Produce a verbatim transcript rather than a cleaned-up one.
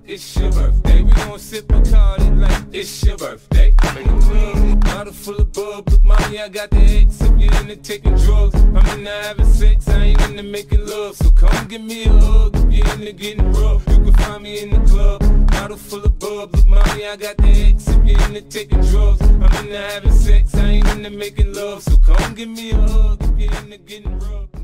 it's your birthday. We gon' sip Bacardi like it's your birthday. I'm in the club, bottle full of bub. Look, mommy, I got the X. If you're into taking drugs, I'm into having sex. I ain't into making love. So come give me a hug. If you're into getting rough, you can find me in the club. Bottle full of bub. Look, mommy, I got the X. If you're into taking drugs, I'm into having sex. I ain't into making love. So come give me a hug. If you're into getting rough.